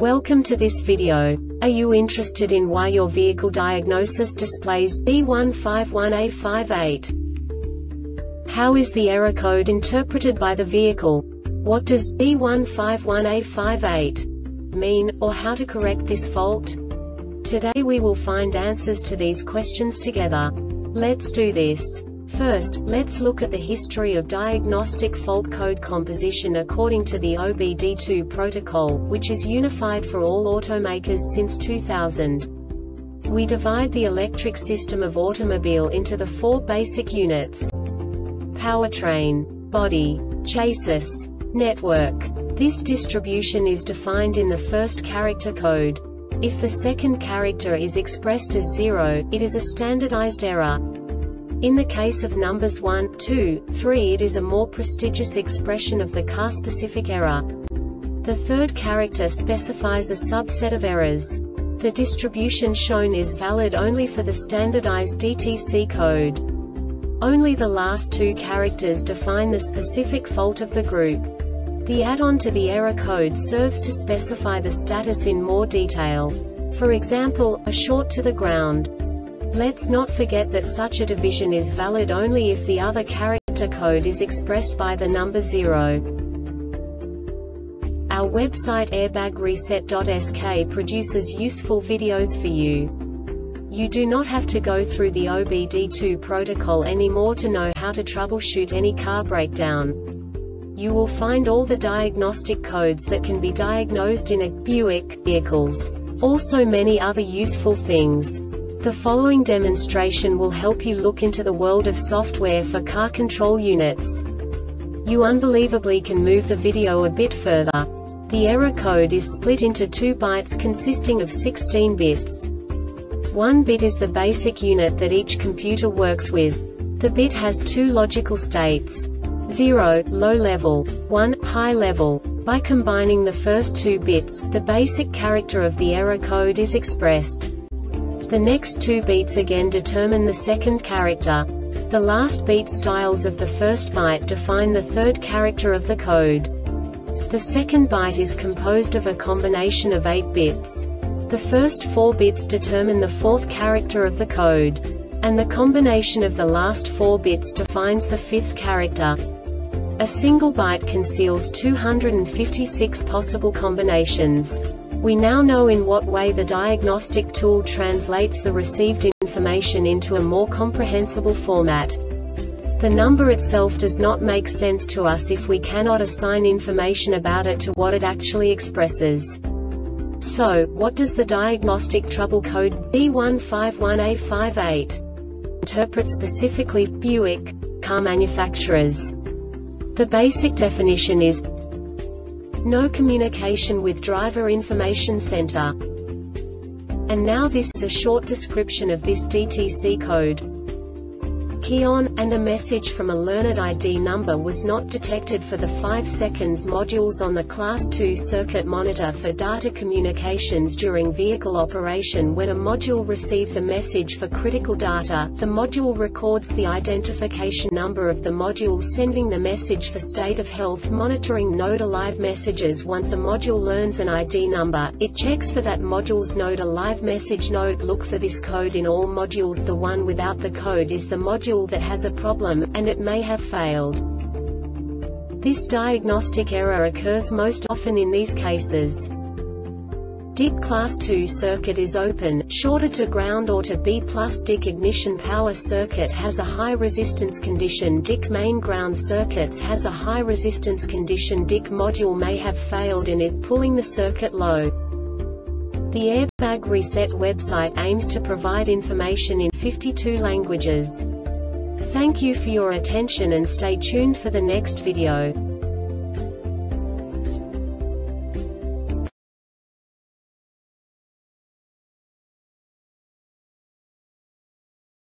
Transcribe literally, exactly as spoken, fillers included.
Welcome to this video. Are you interested in why your vehicle diagnosis displays B one five one A five eight? How is the error code interpreted by the vehicle? What does B one five one A five eight mean, or how to correct this fault? Today we will find answers to these questions together. Let's do this. First, let's look at the history of diagnostic fault code composition according to the O B D two protocol, which is unified for all automakers since two thousand. We divide the electric system of automobile into the four basic units: powertrain, body, chassis, network. This distribution is defined in the first character code. If the second character is expressed as zero, it is a standardized error. In the case of numbers one, two, three, it is a more prestigious expression of the car-specific error. The third character specifies a subset of errors. The distribution shown is valid only for the standardized D T C code. Only the last two characters define the specific fault of the group. The add-on to the error code serves to specify the status in more detail. For example, a short to the ground. Let's not forget that such a division is valid only if the other character code is expressed by the number zero. Our website airbag reset dot S K produces useful videos for you. You do not have to go through the O B D two protocol anymore to know how to troubleshoot any car breakdown. You will find all the diagnostic codes that can be diagnosed in a Buick vehicles. Also many other useful things. The following demonstration will help you look into the world of software for car control units. You unbelievably can move the video a bit further. The error code is split into two bytes consisting of sixteen bits. One bit is the basic unit that each computer works with. The bit has two logical states: zero, low level, one, high level. By combining the first two bits, the basic character of the error code is expressed. The next two beats again determine the second character. The last beat styles of the first byte define the third character of the code. The second byte is composed of a combination of eight bits. The first four bits determine the fourth character of the code. And the combination of the last four bits defines the fifth character. A single byte conceals two hundred fifty-six possible combinations. We now know in what way the diagnostic tool translates the received information into a more comprehensible format. The number itself does not make sense to us if we cannot assign information about it to what it actually expresses. So, what does the diagnostic trouble code B one five one A five eight interpret specifically for Buick car manufacturers? The basic definition is no communication with driver information center. And now this is a short description of this D T C code. Key on, and a message from a learned I D number was not detected for the five seconds modules on the class two circuit monitor for data communications during vehicle operation. When a module receives a message for critical data, the module records the identification number of the module sending the message for state of health monitoring node alive messages. Once a module learns an I D number, it checks for that module's node alive message. Note: look for this code in all modules. The one without the code is the module that has a problem, and it may have failed. This diagnostic error occurs most often in these cases: D I C class two circuit is open, shorted to ground or to B plus D I C ignition power circuit has a high resistance condition. D I C main ground circuits has a high resistance condition. D I C module may have failed and is pulling the circuit low. The Airbag Reset website aims to provide information in fifty-two languages. Thank you for your attention and stay tuned for the next video.